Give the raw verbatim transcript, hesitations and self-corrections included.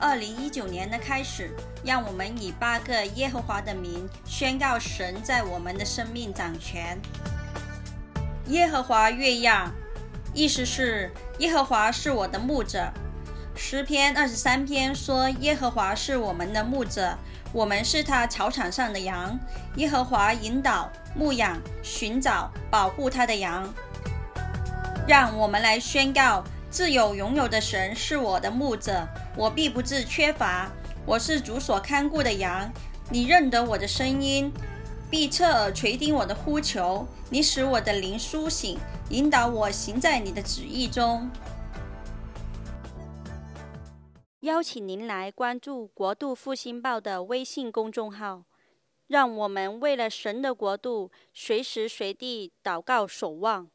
二零一九年的开始，让我们以八个耶和华的名宣告神在我们的生命掌权。耶和华悦亚，意思是耶和华是我的牧者。诗篇二十三篇说，耶和华是我们的牧者，我们是他草场上的羊。耶和华引导、牧养、寻找、保护他的羊。让我们来宣告，自有永有的神是我的牧者，我必不致缺乏。我是主所看顾的羊，你认得我的声音，必侧耳垂听我的呼求。你使我的灵苏醒，引导我行在你的旨意中。邀请您来关注国度复兴报的微信公众号，让我们为了神的国度随时随地祷告守望。